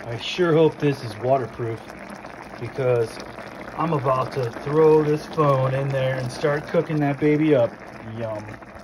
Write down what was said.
I sure hope this is waterproof because I'm about to throw this phone in there and start cooking that baby up. Yum.